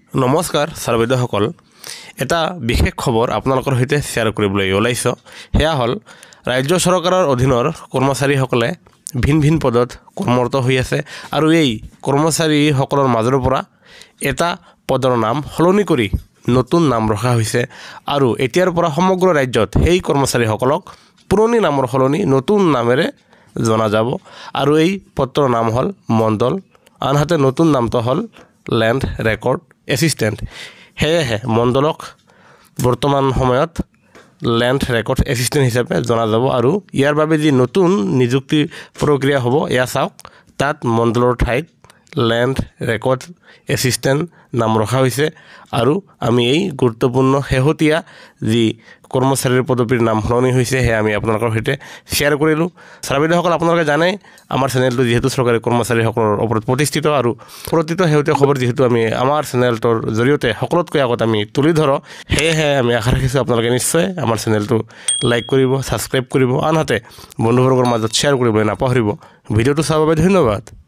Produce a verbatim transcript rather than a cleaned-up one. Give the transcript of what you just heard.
নমস্কাৰ ছাৰবাইদেউসকল এটা বিশেষ খবৰ আপোনালোকৰ সৈতে শ্বেয়াৰ কৰিবলৈ ওলাইছো হেয়া হল ৰাজ্য চৰকাৰৰ অধীনৰ কৰ্মচাৰীসকলে ভিন ভিন পদত কৰ্মৰত হৈ আছে আৰু এই কৰ্মচাৰীসকলৰ মাজৰ পৰা এটা পদৰ নাম সলনি কৰি নতুন নাম ৰখা হৈছে আৰু এতিয়াৰ পৰা সমগ্ৰ ৰাজ্যত এই কৰ্মচাৰীসকলক পুৰণি নামৰ সলনি নতুন নামেৰে জনা যাব আৰু এই পদৰ নাম হল মণ্ডল আনহাতে নতুন নামটো হল ল্যান্ড ৰেকৰ্ড এসিস্টেন্ট হেহে মণ্ডলক বৰ্তমান সময়ত ল্যান্ড ৰেকৰ্ড এসিস্টেন্ট হিচাপে জনা যাব আৰু ইয়াৰ বাবে যি নতুন নিযুক্তি প্ৰক্ৰিয়া হ'ব এয়া চাওক তাত মণ্ডলৰ ঠাইত ল্যান্ড ৰেকৰ্ড এসিস্টেন্ট নাম ৰখা হৈছে আৰু আমি এই গুৰুত্বপূৰ্ণ শেহতীয়া যি কৰ্মচাৰীৰ পদবীৰ নাম সলনি হৈছে হে আমি আপোনালোকৰ সৈতে শ্বেয়াৰ কৰিলোঁ ছাৰবাইদেউসকল আপোনালোকে জানে আমাৰ চেনেলটো যিহেতু চৰকাৰী কৰ্মচাৰীসকলৰ ওপৰত প্ৰতিষ্ঠিত আৰু প্ৰতিটো শেহতীয়া খবৰ যিহেতু আমি আমাৰ চেনেলটোৰ জৰিয়তে সকলোতকৈ আগত আমি তুলি ধৰোঁ সেয়েহে আমি আশা ৰাখিছোঁ আপোনালোকে নিশ্চয় আমাৰ চেনেলটো লাইক কৰিব ছাবস্ক্ৰাইব কৰিব আনহাতে বন্ধুবৰ্গৰ মাজত শ্বেয়াৰ কৰিবলৈ নাপাহৰিব ভিডিঅ'টো চাবৰ বাবে ধন্যবাদ।